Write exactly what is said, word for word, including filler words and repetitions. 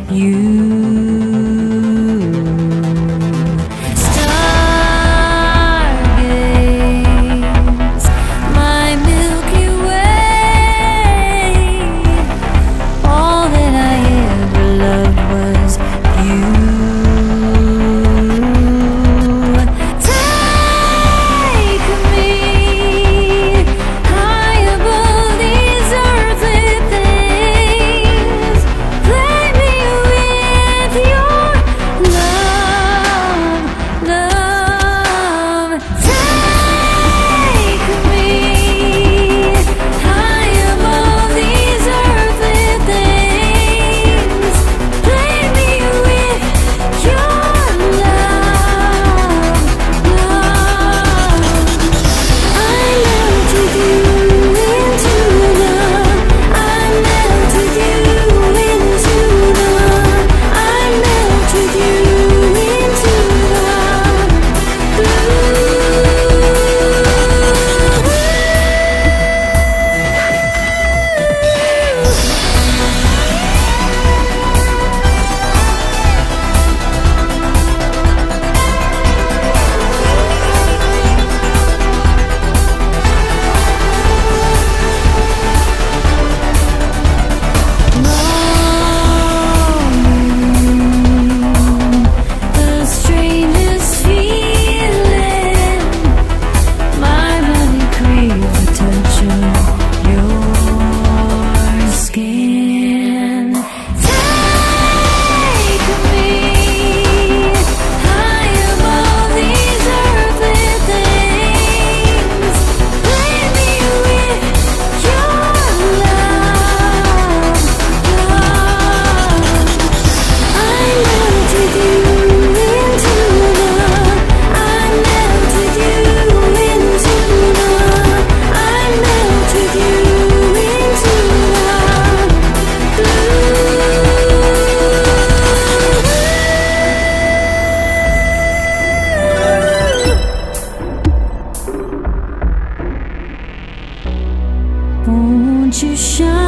you. Stargaze my Milky Way. All that I ever loved was you. Take me high above these earthly things. Play me with your love, love. Take me high above these earthly things. Play me with your love, love. I melted you into love. I melted you into love. I melted you into love. The strangest feeling. My body craves the touch of your skin. Take me high above these earthly things. Play me with your love, love. I melted you into love. I melted you into love. I melted you into love. Won't you shine